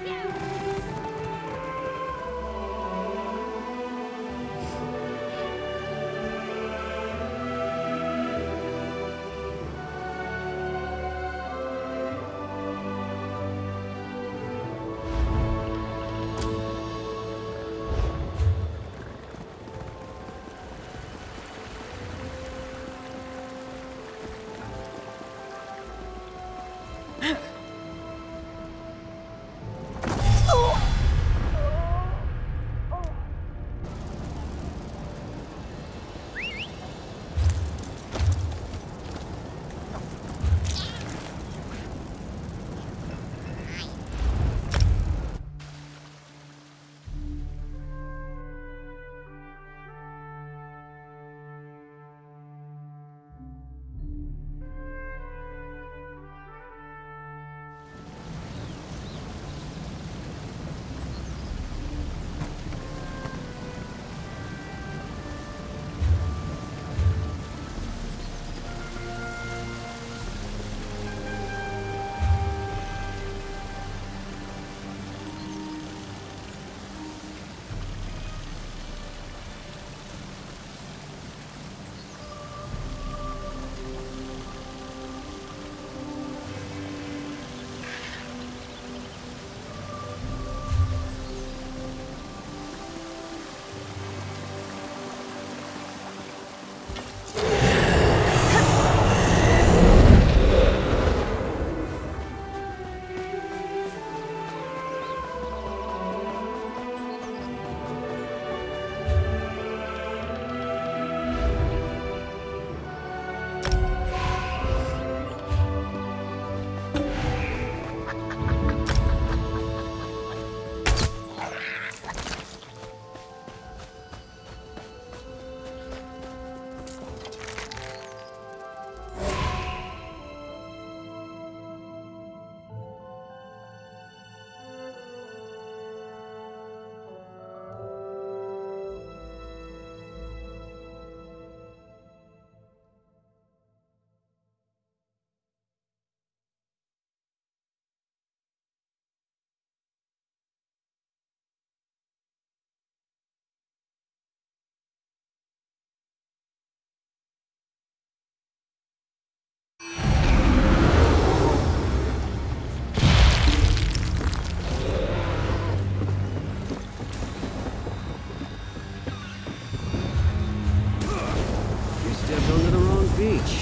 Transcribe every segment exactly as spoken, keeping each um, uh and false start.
beach.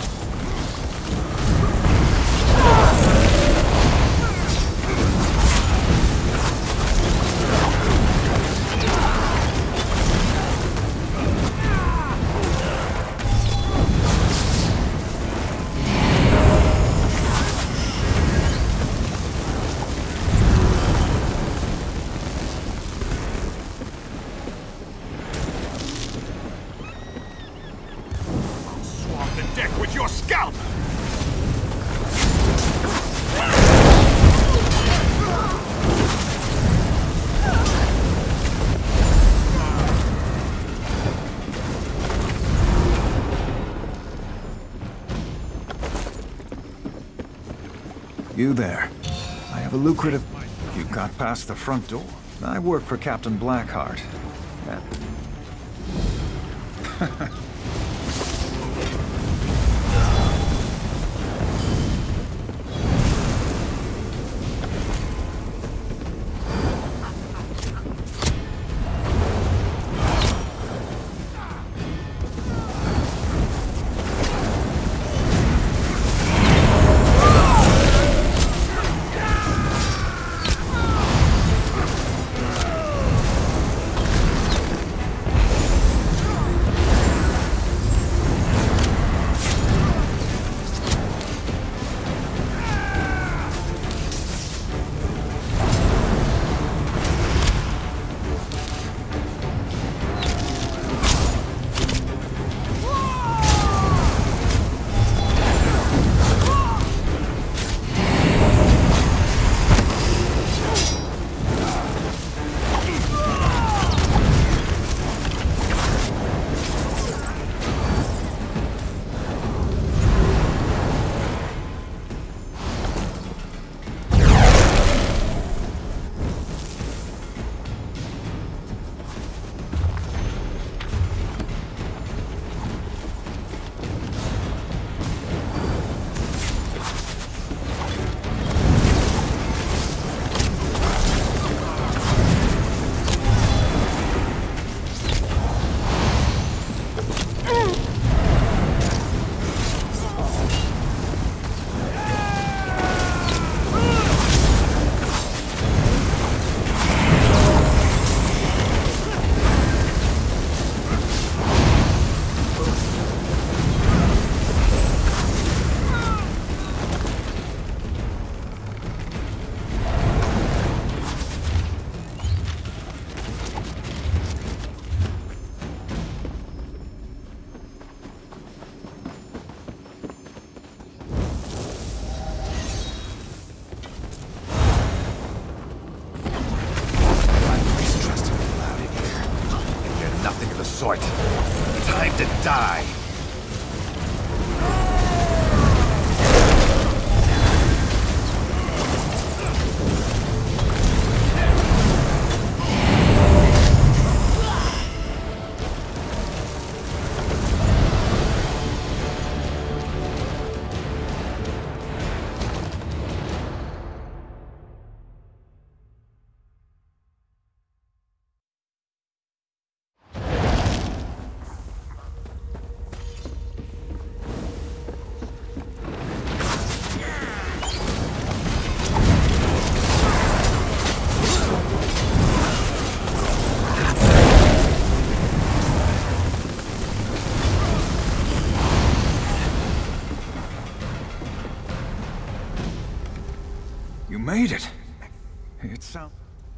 You there. I have a lucrative... You got past the front door. I work for Captain Blackheart. Uh... to die. You made it. It sounds...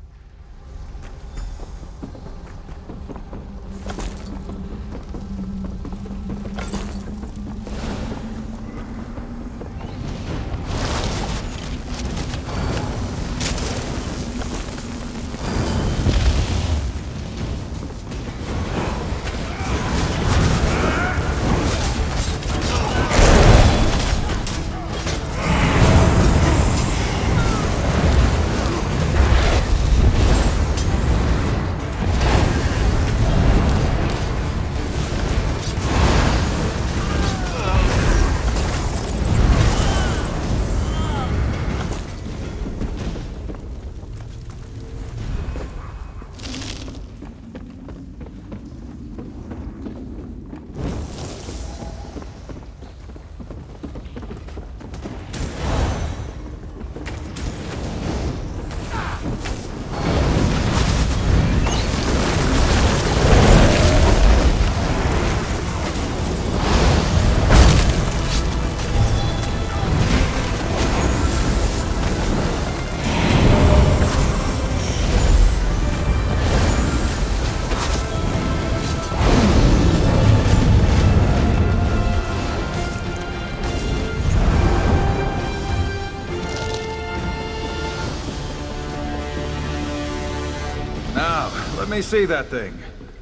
Let me see that thing.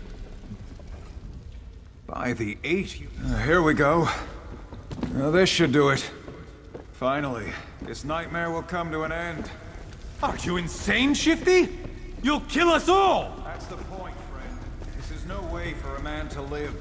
By the eight... Uh, here we go. Uh, this should do it. Finally, this nightmare will come to an end. Are you insane, Shifty? You'll kill us all! That's the point, friend. This is no way for a man to live.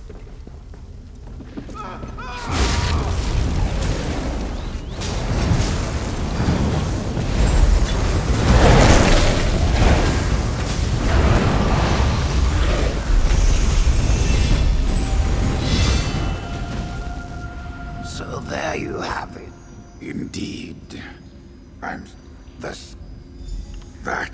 So there you have it. Indeed. I'm... this... that...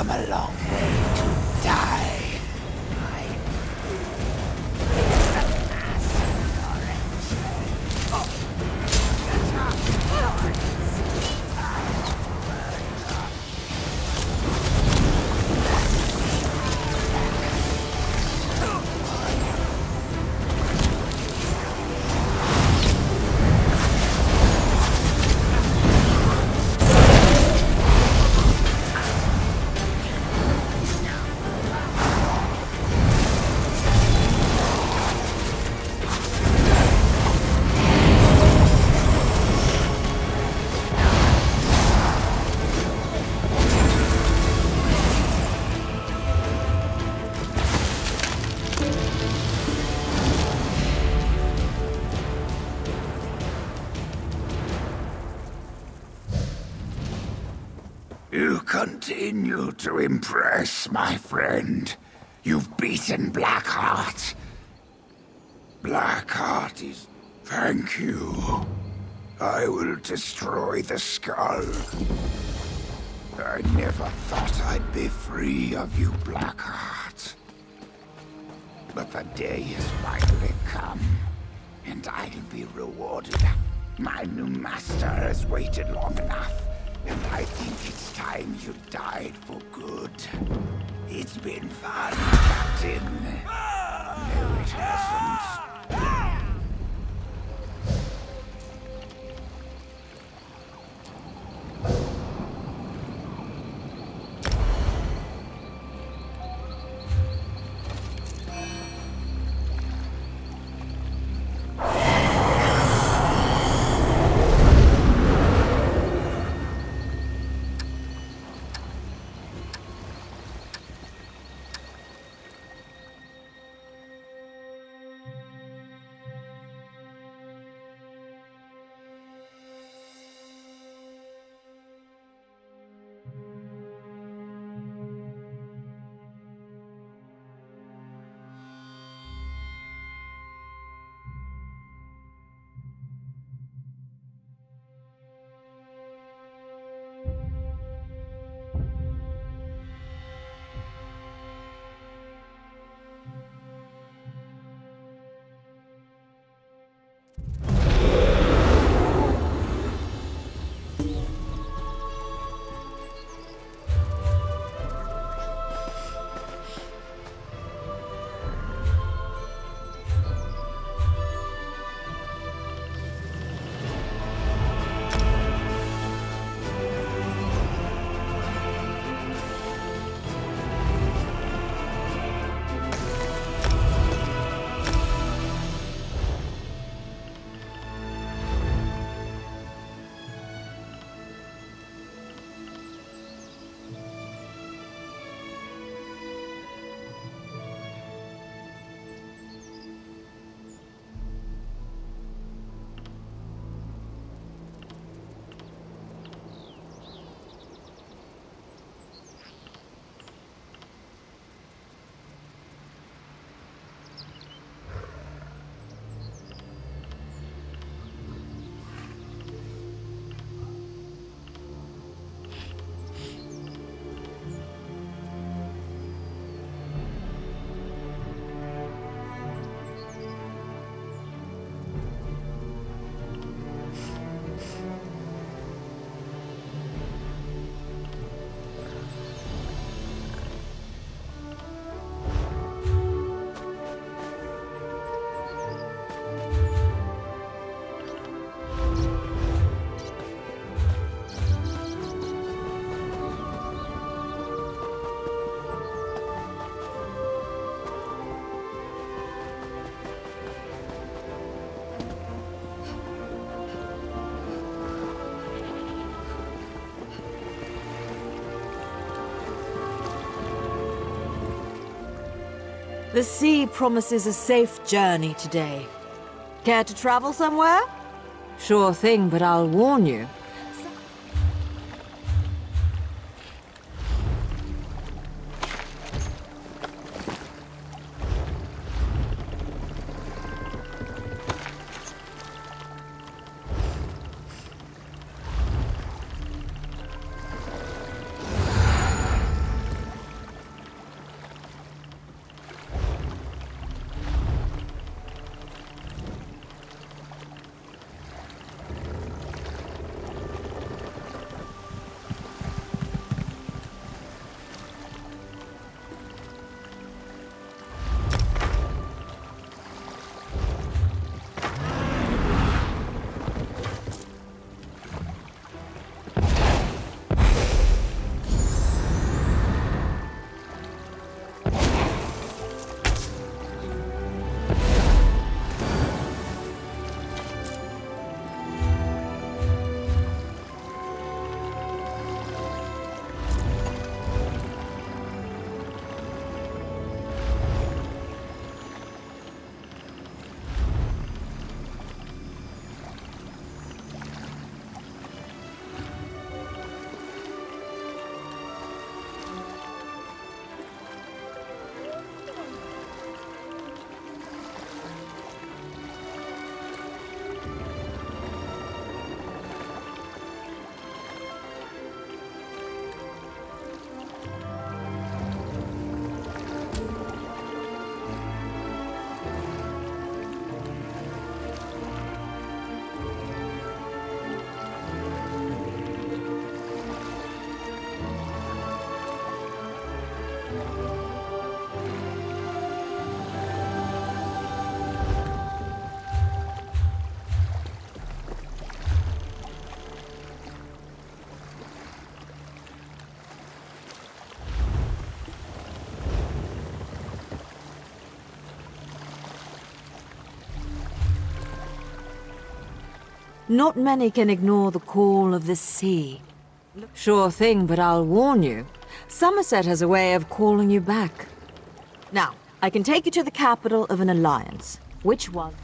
come a long way to die. You continue to impress, my friend. You've beaten Blackheart. Blackheart is... Thank you. I will destroy the skull. I never thought I'd be free of you, Blackheart. But the day has finally come, and I'll be rewarded. My new master has waited long enough. And I think it's time you died for good. It's been fun, Captain. No, it hasn't. The sea promises a safe journey today. Care to travel somewhere? Sure thing, but I'll warn you. Not many can ignore the call of the sea. Sure thing, but I'll warn you. Summerset has a way of calling you back. Now, I can take you to the capital of an alliance. Which one?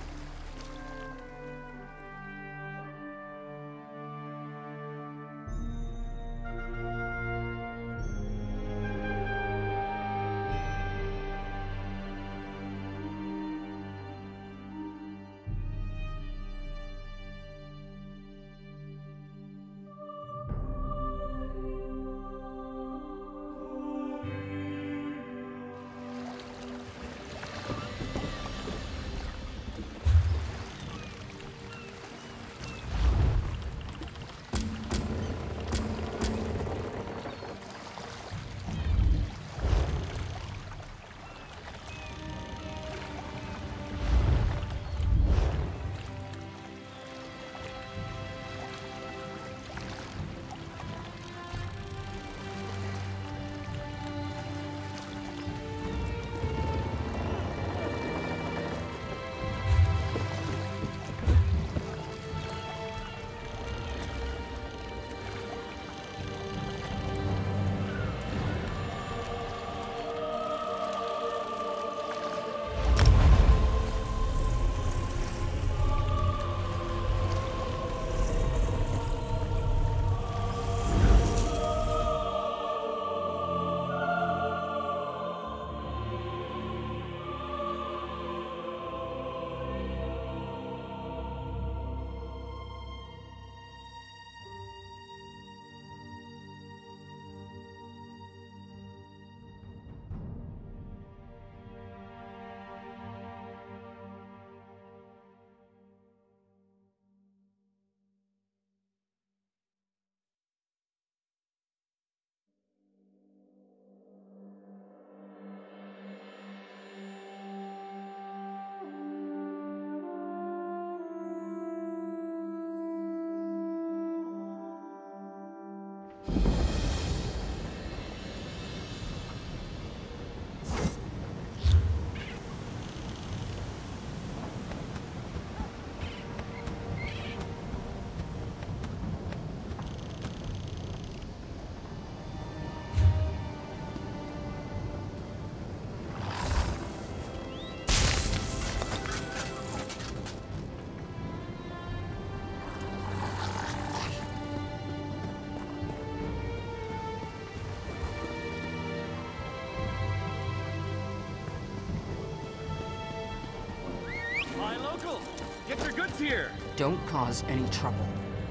Get your goods here! Don't cause any trouble.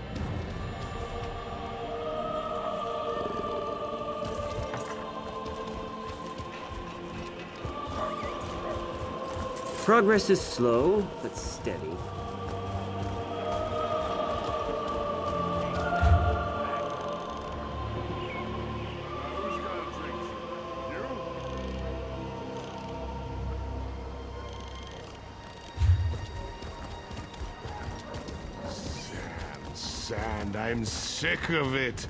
Progress is slow, but steady. Sand, I'm sick of it.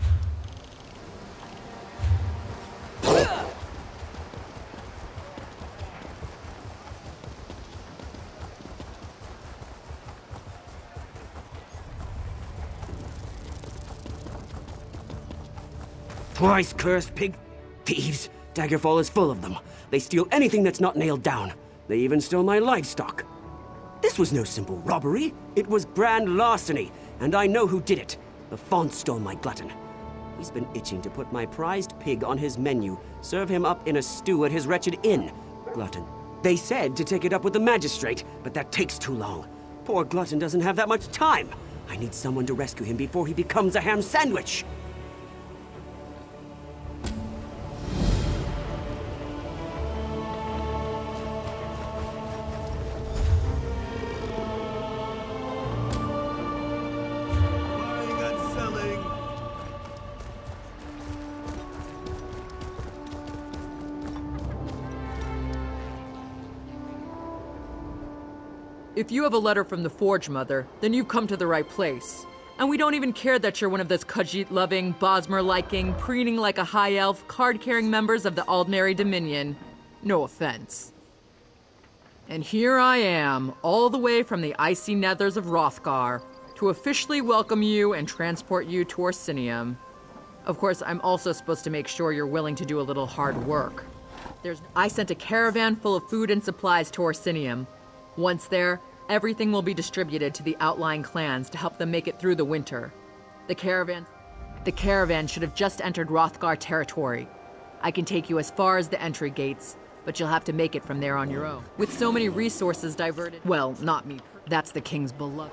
Twice cursed pig thieves. Daggerfall is full of them. They steal anything that's not nailed down. They even stole my livestock. This was no simple robbery. It was grand larceny, and I know who did it. The Font stole my glutton. He's been itching to put my prized pig on his menu, serve him up in a stew at his wretched inn. Glutton. They said to take it up with the magistrate, but that takes too long. Poor Glutton doesn't have that much time. I need someone to rescue him before he becomes a ham sandwich. If you have a letter from the Forge Mother, then you've come to the right place. And we don't even care that you're one of those Khajiit-loving, Bosmer-liking, preening like a high elf, card-carrying members of the Aldmeri Dominion. No offense. And here I am, all the way from the icy nethers of Hrothgar, to officially welcome you and transport you to Orsinium. Of course, I'm also supposed to make sure you're willing to do a little hard work. There's, I sent a caravan full of food and supplies to Orsinium. Once there, everything will be distributed to the outlying clans to help them make it through the winter. The caravan... The caravan should have just entered Hrothgar territory. I can take you as far as the entry gates, but you'll have to make it from there on your own. With so many resources diverted... Well, not me. That's the king's beloved.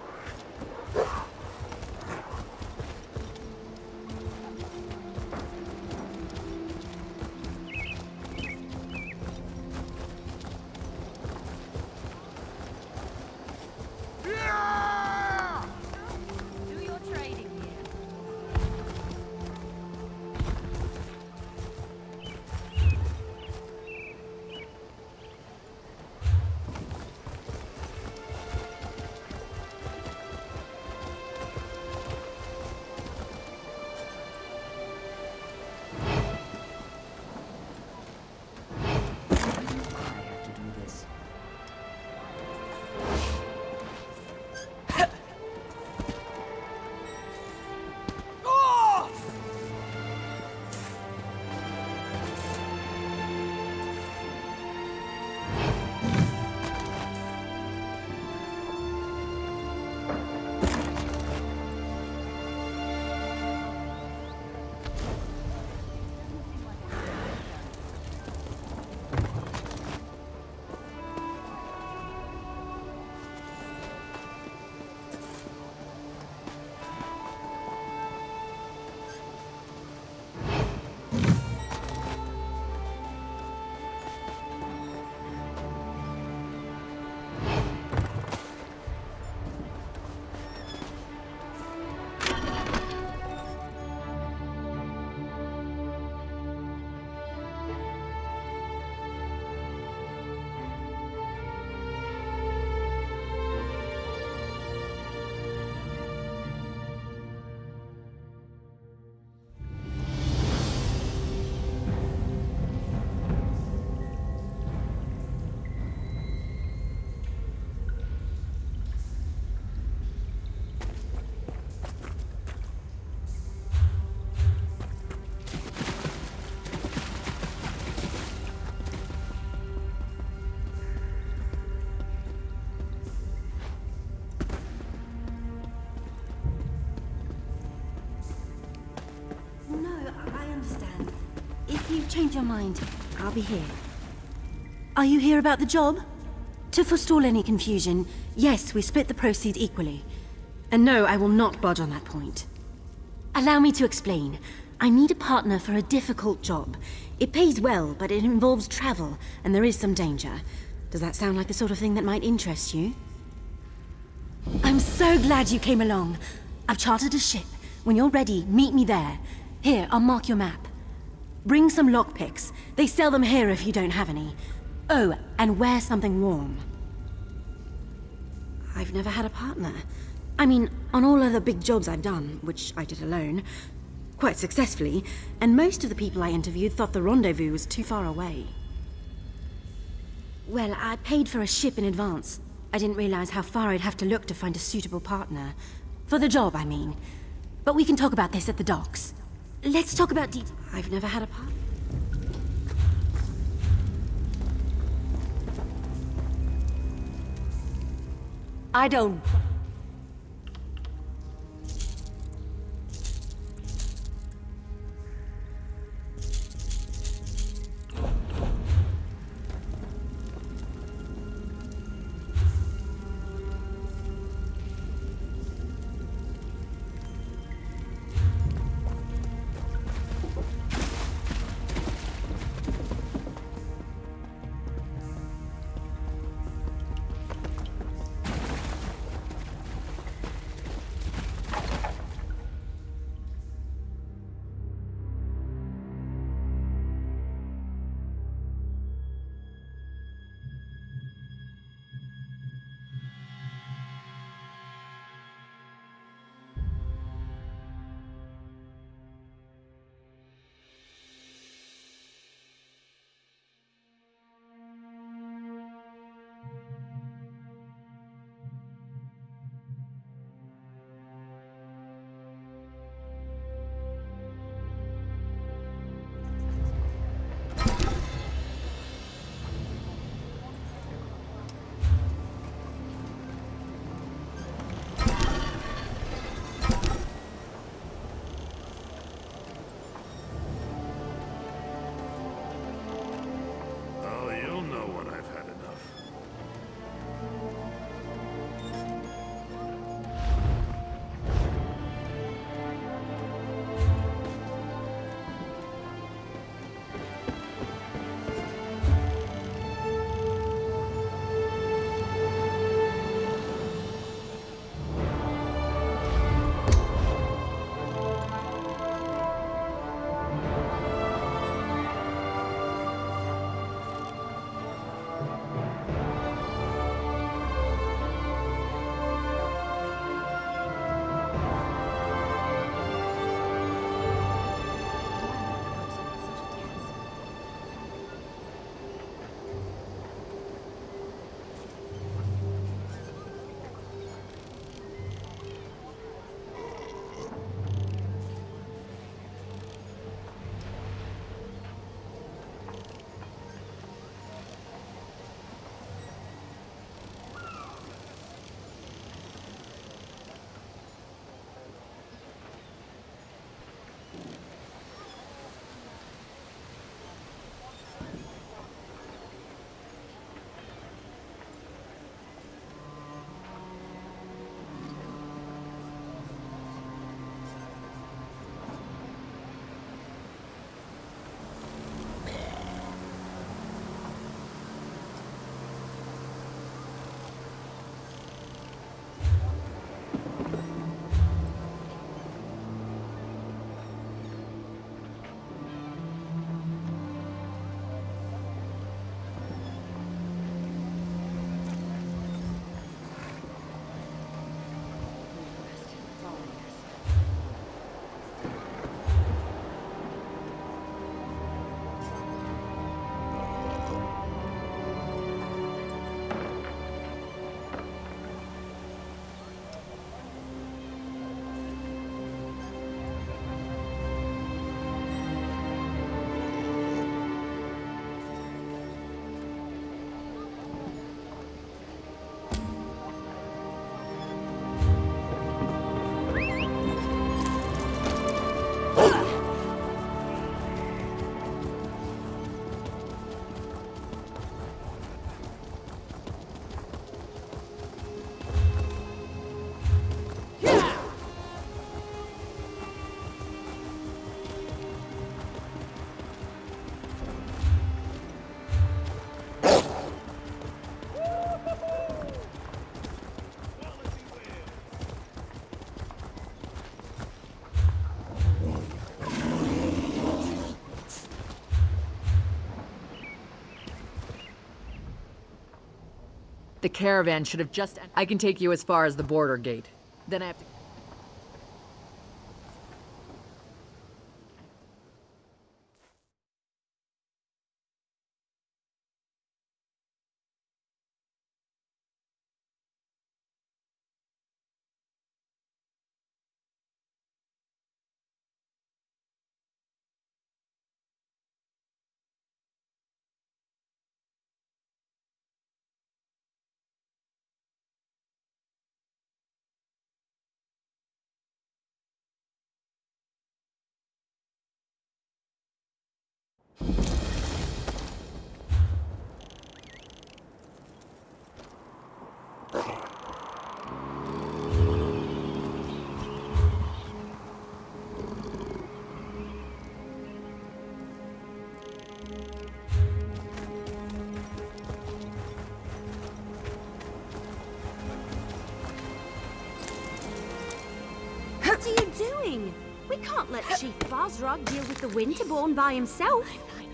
Change your mind. I'll be here. Are you here about the job? To forestall any confusion, yes, we split the proceeds equally. And no, I will not budge on that point. Allow me to explain. I need a partner for a difficult job. It pays well, but it involves travel, and there is some danger. Does that sound like the sort of thing that might interest you? I'm so glad you came along. I've chartered a ship. When you're ready, meet me there. Here, I'll mark your map. Bring some lockpicks. They sell them here if you don't have any. Oh, and wear something warm. I've never had a partner. I mean, on all other big jobs I've done, which I did alone, quite successfully, and most of the people I interviewed thought the rendezvous was too far away. Well, I paid for a ship in advance. I didn't realize how far I'd have to look to find a suitable partner. For the job, I mean. But we can talk about this at the docks. Let's talk about de- I've never had a partner. I don't... The caravan should have just... I can take you as far as the border gate. Then I have to... What are you doing? We can't let Chief Bosrog deal with the Winterborn by himself.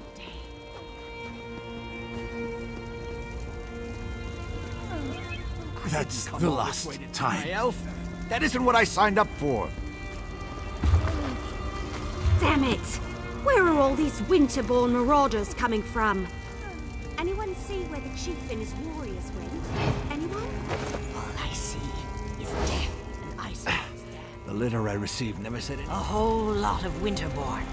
That's the last time. Elf, that isn't what I signed up for. Damn it! Where are all these Winterborn marauders coming from? Anyone see where the chief and his warriors went? Anyone? All I see is death and ice. The letter I received never said it. A whole lot of Winterborn.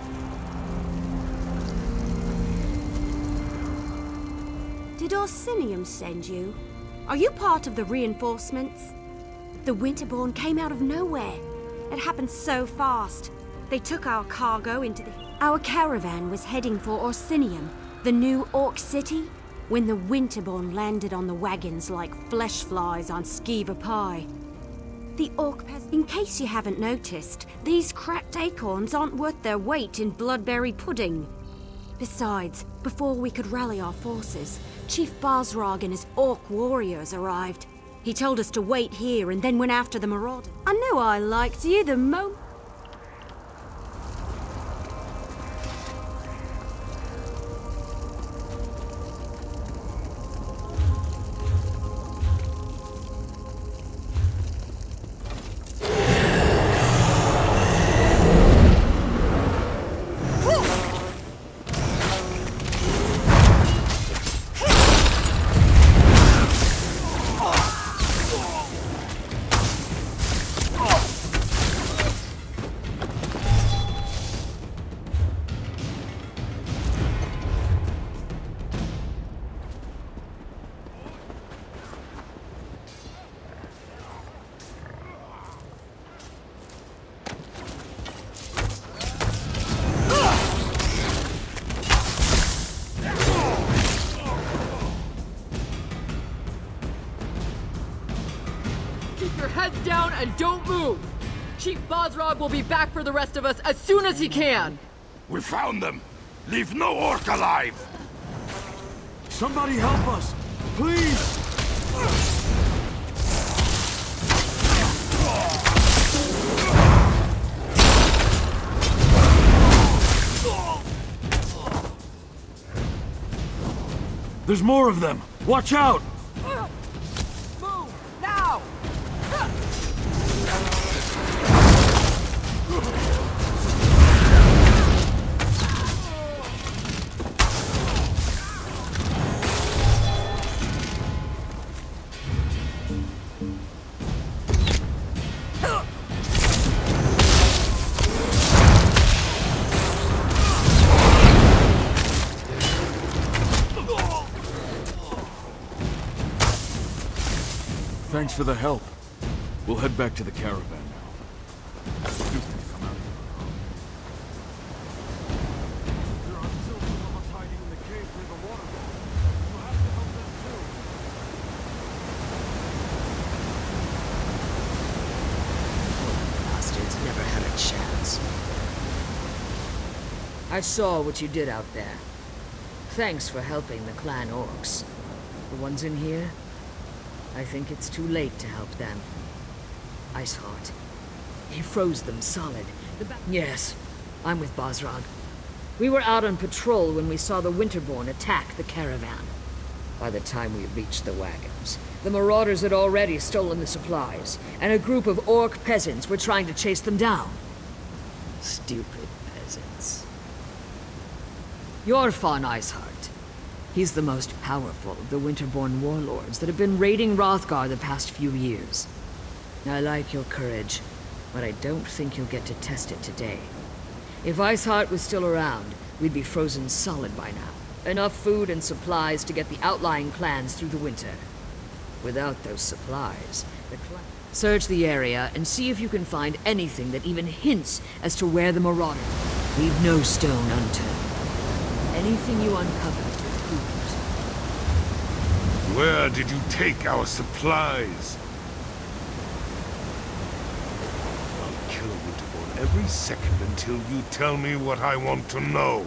Did Orsinium send you? Are you part of the reinforcements? The Winterborn came out of nowhere. It happened so fast. They took our cargo into the... Our caravan was heading for Orsinium, the new Orc city, when the Winterborn landed on the wagons like flesh flies on Skiva pie. The Orc pes... In case you haven't noticed, these cracked acorns aren't worth their weight in bloodberry pudding. Besides, before we could rally our forces, Chief Bosrog and his Orc warriors arrived. He told us to wait here and then went after the marauder. I knew I liked you the mo- Down and don't move! Chief Bosrog will be back for the rest of us as soon as he can! We found them! Leave no orc alive! Somebody help us! Please! There's more of them! Watch out! Move! Now! Thanks for the help. We'll head back to the caravan now. Stupid to come out here alone. There are still some of us hiding in the cave near the waterfall. You'll have to help them too. Bastards never had a chance. I saw what you did out there. Thanks for helping the clan orcs. The ones in here? I think it's too late to help them. Iceheart. He froze them solid. The ba yes, I'm with Bosrog. We were out on patrol when we saw the Winterborn attack the caravan. By the time we reached the wagons, The marauders had already stolen the supplies, and a group of orc peasants were trying to chase them down. Stupid peasants. You're Fawn Iceheart. He's the most powerful of the Winterborn warlords that have been raiding Hrothgar the past few years. I like your courage, but I don't think you'll get to test it today. If Iceheart was still around, we'd be frozen solid by now. Enough food and supplies to get the outlying clans through the winter. Without those supplies, the clan... Search the area and see if you can find anything that even hints as to where the marauders... Leave no stone unturned. Anything you uncover will prove it. Where did you take our supplies? I'll kill a Winterborn every second until you tell me what I want to know.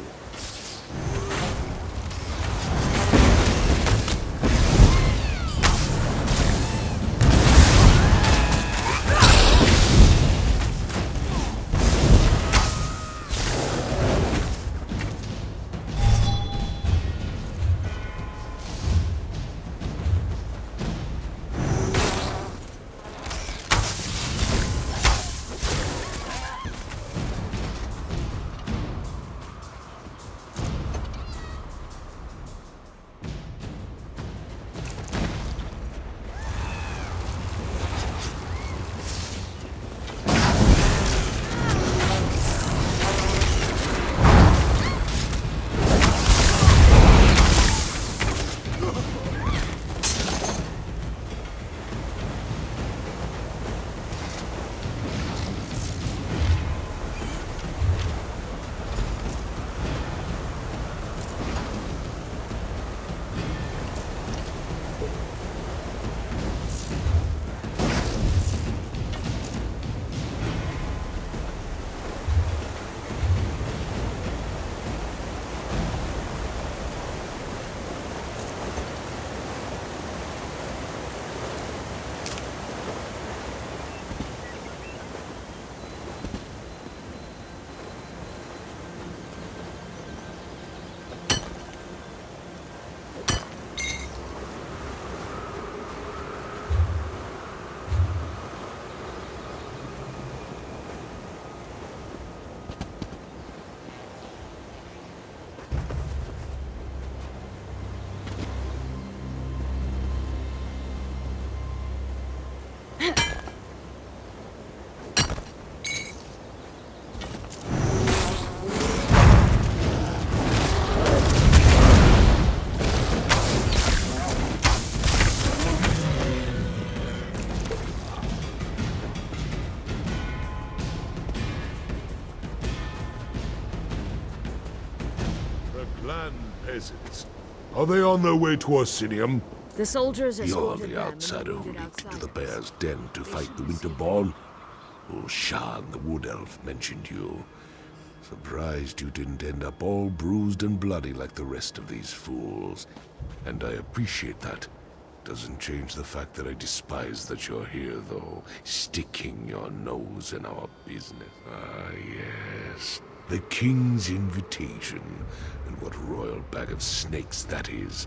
Peasants. Are they on their way to Orsinium? The soldiers are You're the outsider who leaked into the Bear's Den to fight the Winterborn? Oh, Shan, the Wood Elf, mentioned you. Surprised you didn't end up all bruised and bloody like the rest of these fools. And I appreciate that. Doesn't change the fact that I despise that you're here, though, sticking your nose in our business. Ah, yes. The King's invitation, and what royal bag of snakes that is.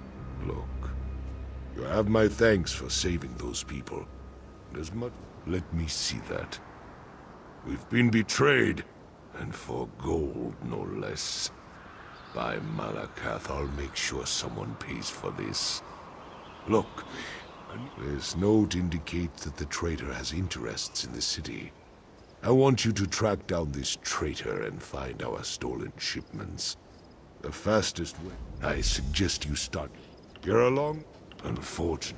Look, you have my thanks for saving those people. And as much, let me see that. We've been betrayed, and for gold, no less. By Malakath, I'll make sure someone pays for this. Look, this note indicates that the traitor has interests in the city. I want you to track down this traitor and find our stolen shipments. The fastest way. I suggest you start. You're along? Unfortunate.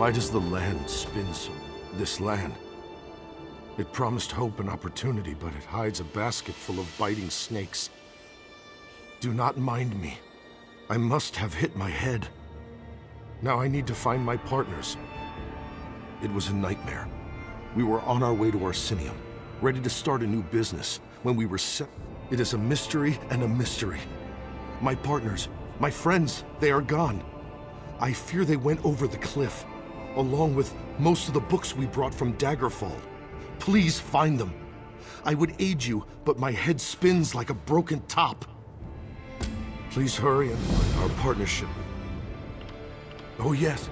Why does the land spin so? This land. It promised hope and opportunity, but it hides a basket full of biting snakes. Do not mind me. I must have hit my head. Now I need to find my partners. It was a nightmare. We were on our way to Arsinium, ready to start a new business, when we were set. It is a mystery and a mystery. My partners, my friends, they are gone. I fear they went over the cliff, along with most of the books we brought from Daggerfall. Please find them. I would aid you, but my head spins like a broken top. Please hurry and find our partnership. Oh yes.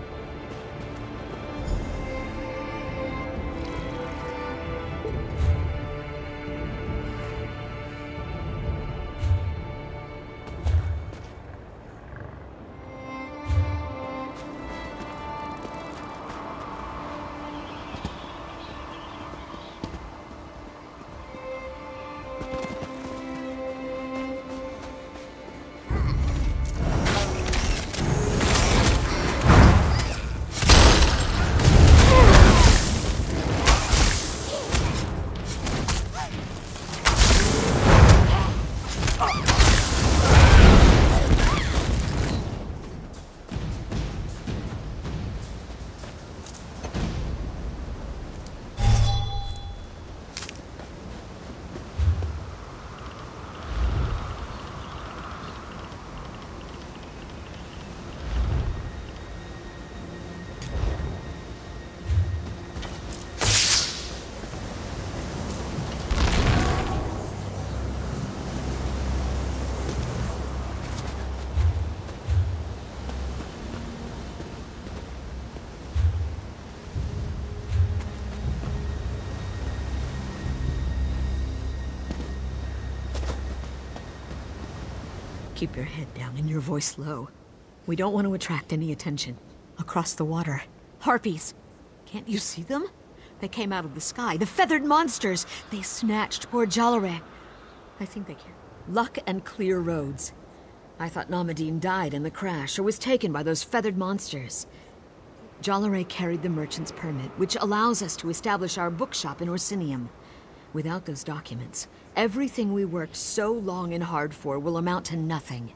Keep your head down and your voice low. We don't want to attract any attention. Across the water. Harpies! Can't you see them? They came out of the sky. The feathered monsters! They snatched poor Jalare. I think they can. Luck and clear roads. I thought Namadine died in the crash, or was taken by those feathered monsters. Jalare carried the merchant's permit, which allows us to establish our bookshop in Orsinium. Without those documents, everything we worked so long and hard for will amount to nothing.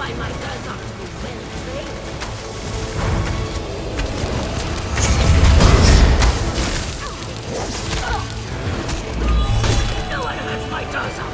find my Dazak to be well trained. No one hurts my Dazak!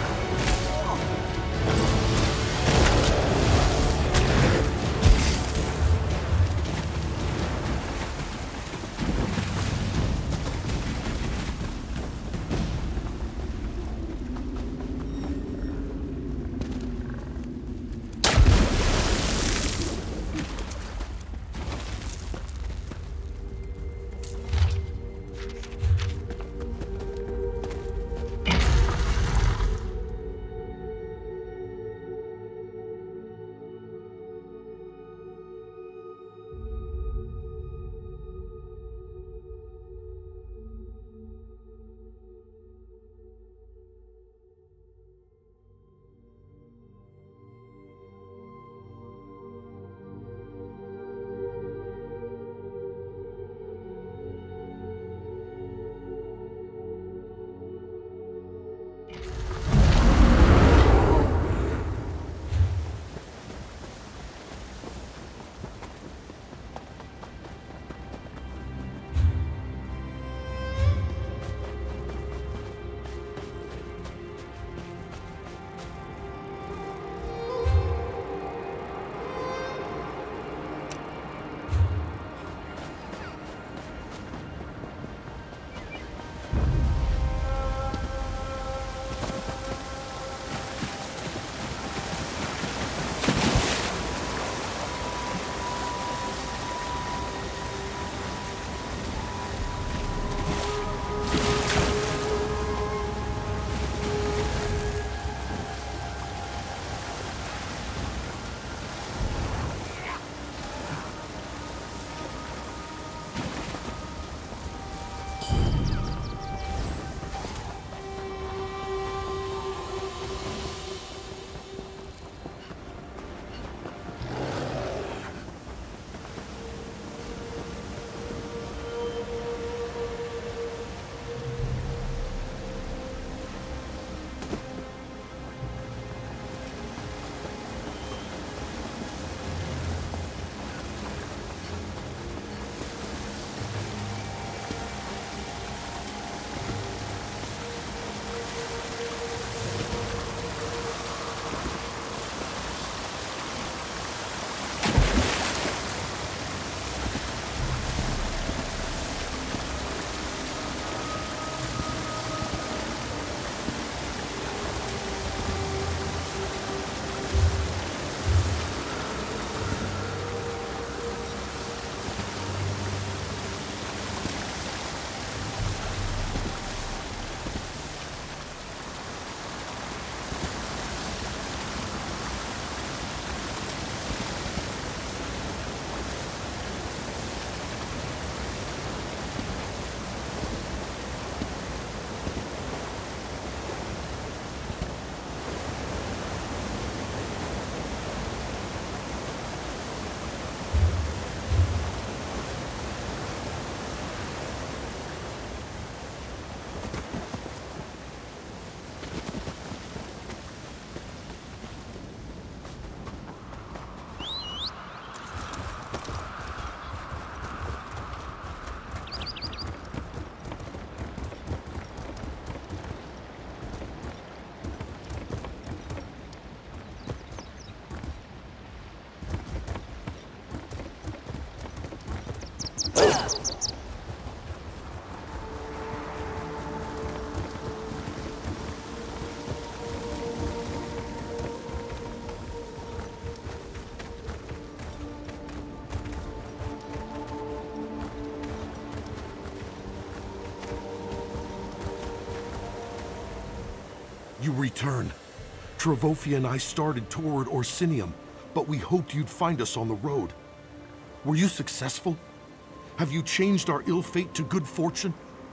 You returned. Travafia and I started toward Orsinium, but we hoped you'd find us on the road. Were you successful? Have you changed our ill fate to good fortune?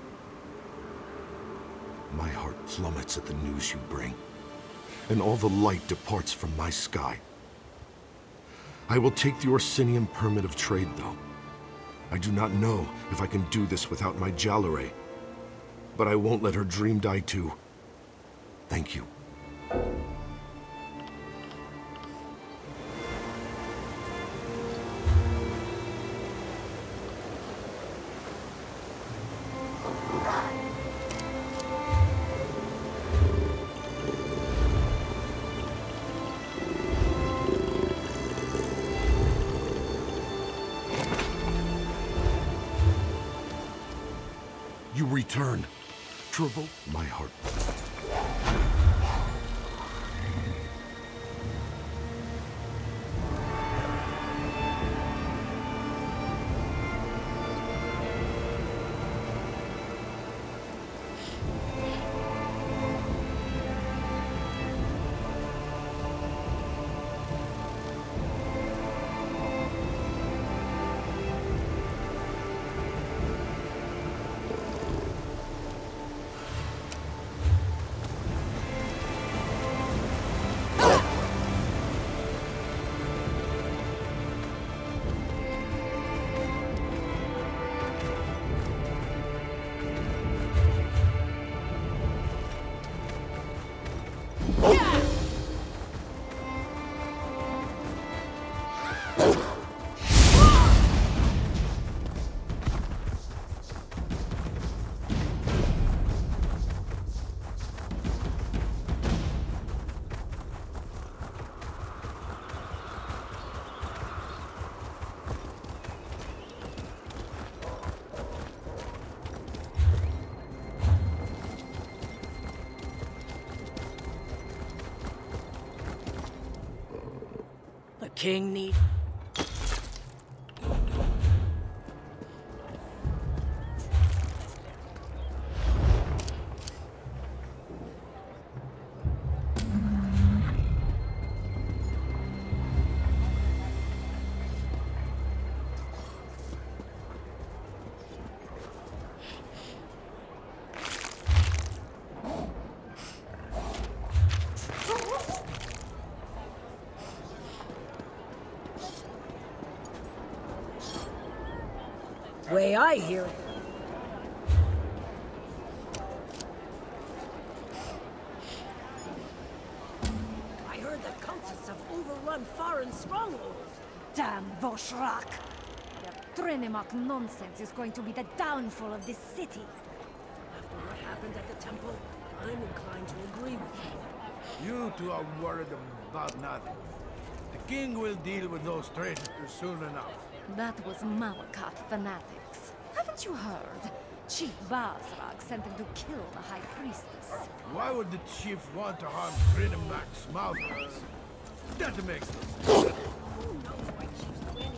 My heart plummets at the news you bring, and all the light departs from my sky. I will take the Orsinium permit of trade, though. I do not know if I can do this without my Jalare, but I won't let her dream die too. Thank you. return. Trouble my heart. King need... Way I hear it. I heard the cultists have overrun foreign strongholds. Damn Voshrak! Their ZeniMax nonsense is going to be the downfall of this city. After what happened at the temple, I'm inclined to agree with you. You two are worried about nothing. The king will deal with those traitors soon enough. That was Malakat fanatics. Haven't you heard? Chief Basrag sent them to kill the High Priestess. Why would the chief want to harm ZeniMax mouthpiece? That makes no sense. Who knows why chiefs do anything?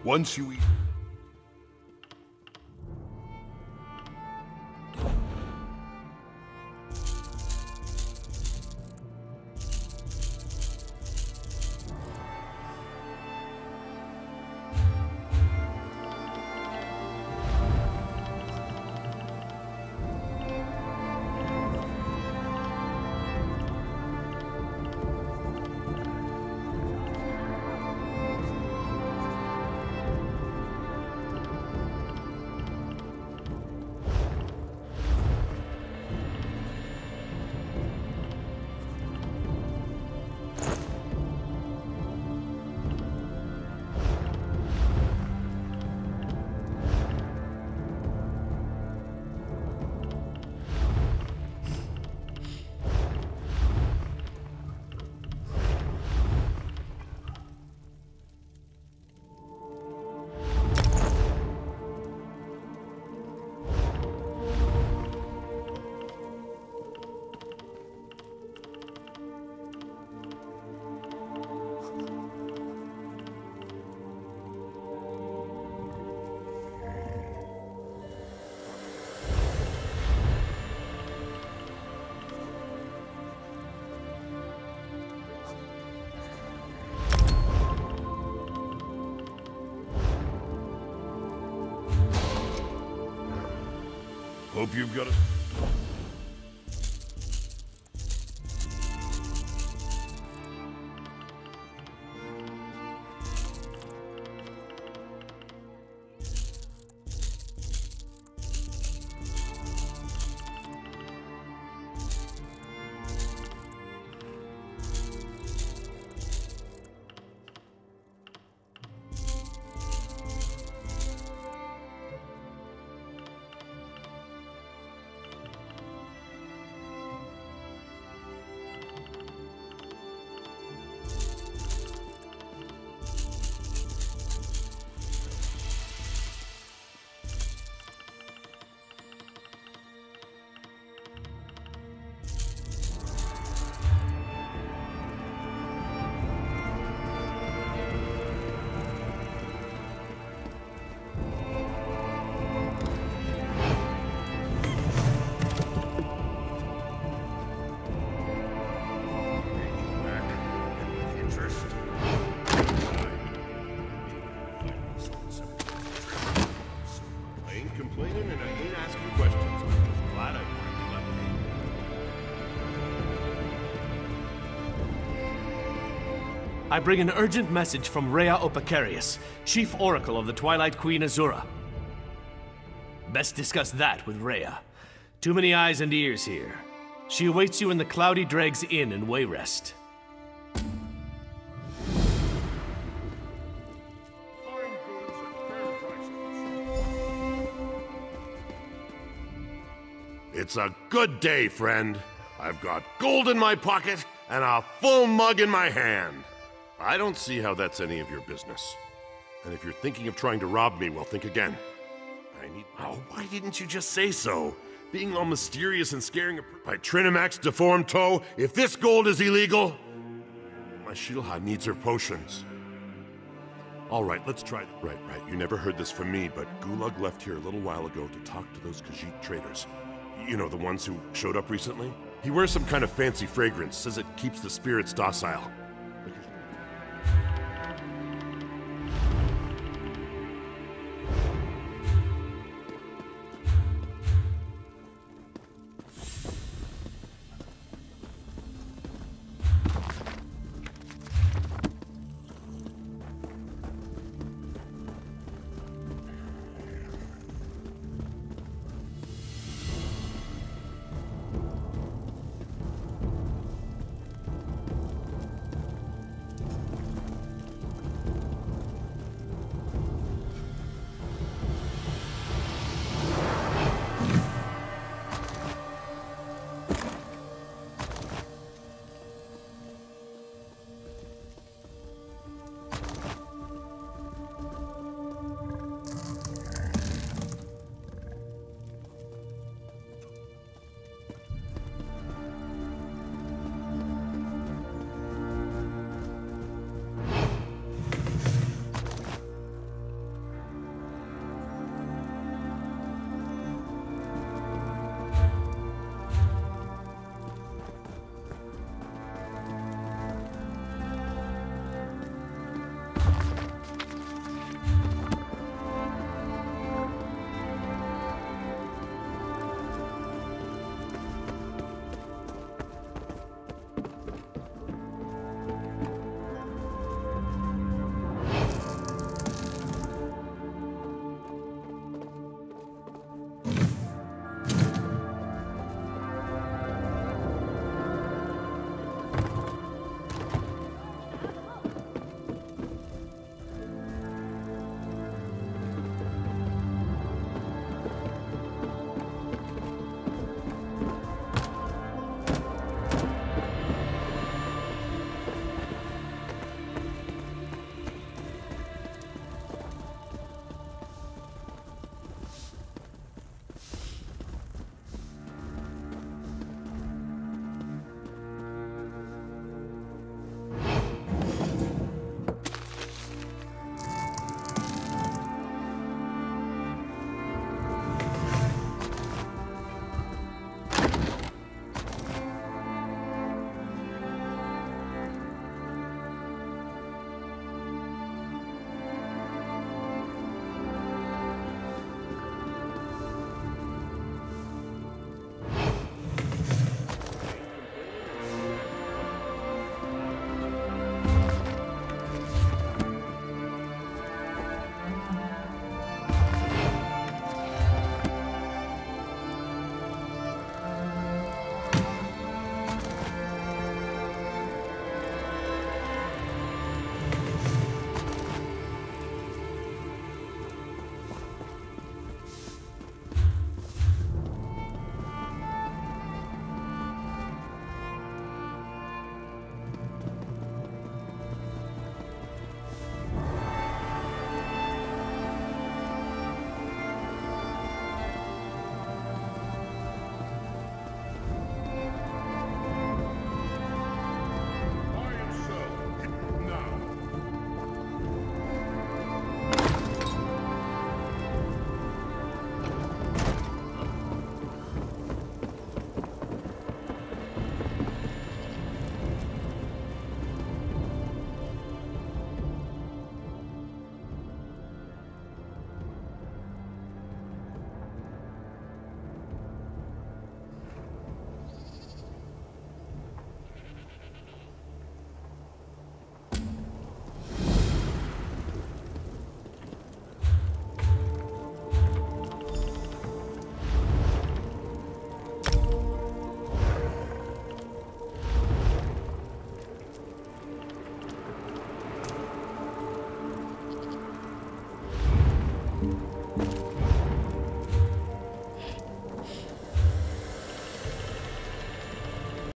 Once you eat... Hope you've got a... I bring an urgent message from Rhea Opacarius, Chief Oracle of the Twilight Queen Azura. Best discuss that with Rhea. Too many eyes and ears here. She awaits you in the Cloudy Dregs Inn in Wayrest. It's a good day, friend. I've got gold in my pocket and a full mug in my hand. I don't see how that's any of your business. And if you're thinking of trying to rob me, well, think again. I need... Oh, why didn't you just say so? Being all mysterious and scaring a... By ZeniMax deformed toe, if this gold is illegal... My Shilha needs her potions. All right, let's try it. Right, right, you never heard this from me, but Gulag left here a little while ago to talk to those Khajiit traders. You know, the ones who showed up recently? He wears some kind of fancy fragrance, says it keeps the spirits docile.